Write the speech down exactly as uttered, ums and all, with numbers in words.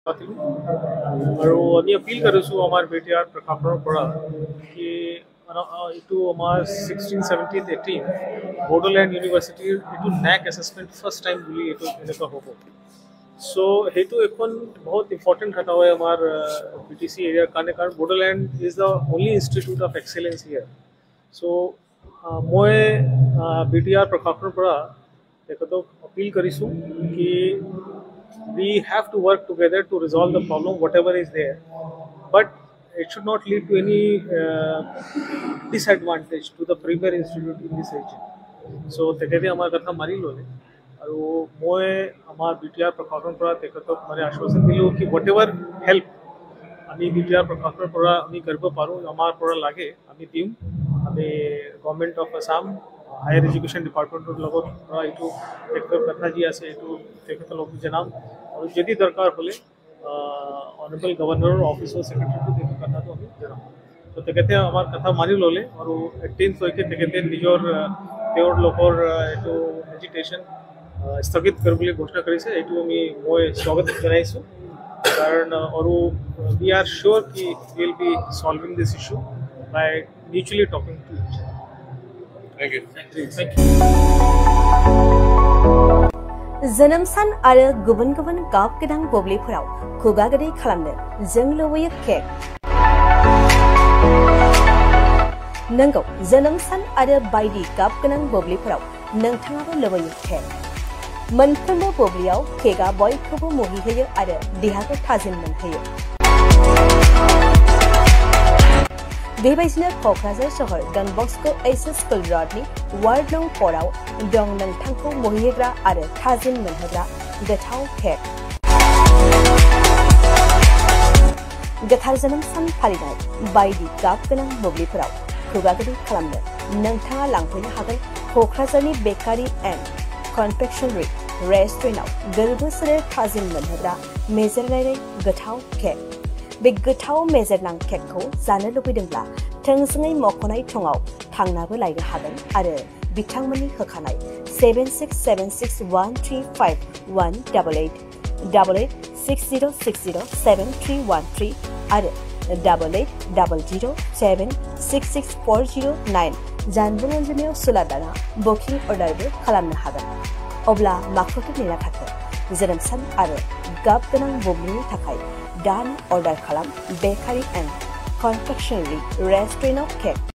আৰু আমি appeal কৰিছোঁ আমাৰ বিটিআৰ প্ৰশাসনৰ পৰা কি এইটো আমাৰ ছিক্সটিন ছেভেণ্টিন এইটিন বড়োলেণ্ড ইউনিভাৰ্চিটিৰ এইটো নেক এছেছমেণ্ট ফাৰ্ষ্ট টাইম বুলি এইটো এনেকুৱা হ'ব সো সেইটো এখন বহুত ইম্পৰ্টেণ্ট কথা হয় আমাৰ বি টি চি এৰিয়াৰ কাৰণে কাৰণ Bodoland is the only institute of excellence here so মই বি টি আৰ প্ৰশাসনৰ পৰা তেখেতক appeal কৰিছোঁ কি we have to work together to resolve the problem, whatever is there. But it should not lead to any uh, disadvantage to the premier institute in this region. So, তেখেতে আমাৰ কথা মানি ল'লে আৰু মই আমাৰ বিটিআৰ প্ৰশাসনৰ পৰা তেখেতক মানে আশ্বাসন দিলোঁ কি হোৱাট এভাৰ হেল্প আমি বিটিআৰ প্ৰশাসনৰ পৰা আমি কৰিব পাৰোঁ আমাৰ পৰা লাগে আমি দিম আমি government of Assam higher education ডিপাৰ্টমেণ্টৰ লগত এইটো তেখেতৰ কথা যি আছে এইটো তেখেতলোক জনাম আৰু যদি দৰকাৰ হ'লে অনাৰেবল গভৰ্ণৰৰ অফিচৰ ছেক্ৰেটাৰীটো সেইটো কথাটো আমি জনাম তো তেখেতে আমাৰ কথা মানি ল'লে আৰু এইটিনলৈকে তেখেতে নিজৰ তেওঁৰ লোকৰ এইটো এজিটেশ্যন স্থগিত কৰিবলৈ ঘোষণা কৰিছে এইটো আমি মই স্বাগত জনাইছোঁ কাৰণ আৰু উই আৰ চিয়'ৰ কি will be solving this issue by mutually talking to each other Thank you. Thank you. जोनोम सान आरो गुबुन गुबुन गाब गोनां बुब्लिफोराव खुगा गोदै खालामनो जों लुबैयो केक नंगौ जोनोम सान आरो बायदि गाब गोनां बुब्लिफोराव नोंथाङाबो लुबैयो केक मोनफ्रोमबो बुब्लियाव केकआ बयखौबो मुहिहोयो आरो देहाखौ थाजिम मोनहोयो बेबायदिनो क'क्राझार सहर डन बस्क' एइच एस स्कुल र'डनि वार्ड नं फ'रआव दं नोंथांखौ मुहिहोग्रा आरो थाजिम मोनहोग्रा गोथाव केक गोथार जोनोम सान फालिनाय बायदि गाब गोनां बुब्लिफोराव खुगा गोदै खालामनो नोंथाङा लांफैनो हागोन क'क्राझारनि बेकारि एन्ड कनफेक्शनारि रेस्टुरेन्टआव गोरबो सोलेर थाजिम मोनहोग्रा मेजेरनाय गोथाव केक बे गोथाव मेजेरनां केकखौ जानो लुबैदोंब्ला थोंजोङै मख'नाय थंआव थांनाबो लायनो हागोन आरो बिथांमोननि होखानाय seven six seven six one three five one double eight double eight six zero' six zero' seven three one three आरो double eight double zero' seven six six four zero' nine जानबुं अनजिमायाव सोलाबना बुकिं अर्डारबो खालामनो हागोन अब्ला माखौथो नेना थाखो जोनोम सान आरो गाब गोनां बुब्लिनि थाखाय दान अर्डार खालाम बेकारि एन्ड कनफेक्शनारि रेस्टुरेन्टआव केक